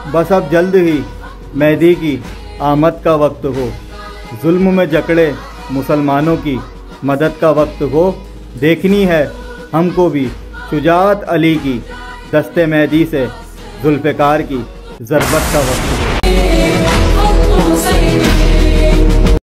बस अब जल्द ही मेहदी की आमद का वक्त हो, जुल्म में जकड़े मुसलमानों की मदद का वक्त हो। देखनी है हमको भी शुजाअत अली की, दस्ते मेहदी से जुल्फ़िकार की ज़रबत का वक्त हो।